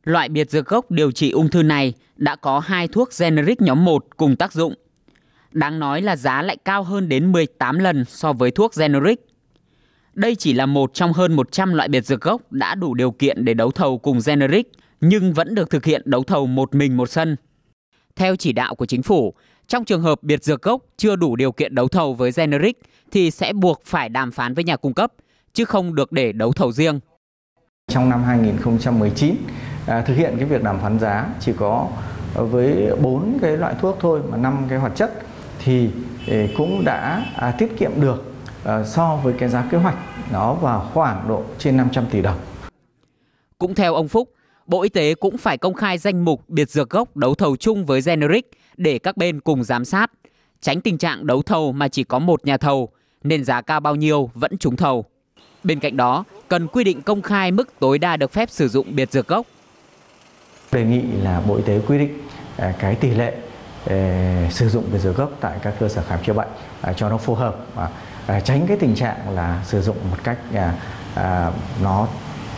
Loại biệt dược gốc điều trị ung thư này đã có 2 thuốc generic nhóm 1 cùng tác dụng. Đáng nói là giá lại cao hơn đến 18 lần so với thuốc generic. Đây chỉ là một trong hơn 100 loại biệt dược gốc đã đủ điều kiện để đấu thầu cùng generic, nhưng vẫn được thực hiện đấu thầu một mình một sân. Theo chỉ đạo của chính phủ, trong trường hợp biệt dược gốc chưa đủ điều kiện đấu thầu với generic thì sẽ buộc phải đàm phán với nhà cung cấp, chứ không được để đấu thầu riêng. Trong năm 2019, thực hiện cái việc đàm phán giá chỉ có với 4 cái loại thuốc thôi mà 5 cái hoạt chất thì cũng đã tiết kiệm được so với cái giá kế hoạch nó vào khoảng độ trên 500 tỷ đồng. Cũng theo ông Phúc, Bộ Y tế cũng phải công khai danh mục biệt dược gốc đấu thầu chung với generic để các bên cùng giám sát, tránh tình trạng đấu thầu mà chỉ có một nhà thầu nên giá cao bao nhiêu vẫn trúng thầu. Bên cạnh đó, cần quy định công khai mức tối đa được phép sử dụng biệt dược gốc. Đề nghị là Bộ Y tế quy định cái tỷ lệ sử dụng biệt dược gốc tại các cơ sở khám chữa bệnh cho nó phù hợp, và tránh cái tình trạng là sử dụng một cách nó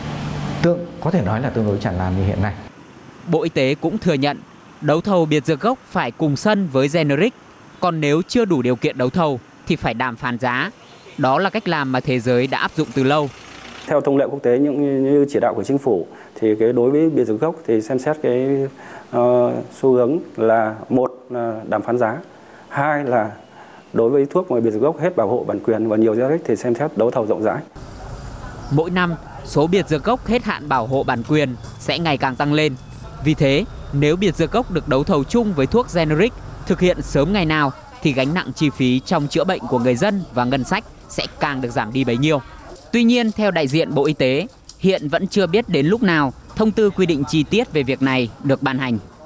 có thể nói là tương đối tràn lan như hiện nay. Bộ Y tế cũng thừa nhận đấu thầu biệt dược gốc phải cùng sân với generic, còn nếu chưa đủ điều kiện đấu thầu thì phải đàm phán giá. Đó là cách làm mà thế giới đã áp dụng từ lâu. Theo thông lệ quốc tế như chỉ đạo của chính phủ thì đối với biệt dược gốc thì xem xét cái xu hướng là một là đàm phán giá, hai là đối với thuốc mà biệt dược gốc hết bảo hộ bản quyền và nhiều generic thì xem xét đấu thầu rộng rãi. Mỗi năm, số biệt dược gốc hết hạn bảo hộ bản quyền sẽ ngày càng tăng lên. Vì thế, nếu biệt dược gốc được đấu thầu chung với thuốc generic thực hiện sớm ngày nào thì gánh nặng chi phí trong chữa bệnh của người dân và ngân sách sẽ càng được giảm đi bấy nhiêu. Tuy nhiên, theo đại diện Bộ Y tế, hiện vẫn chưa biết đến lúc nào thông tư quy định chi tiết về việc này được ban hành.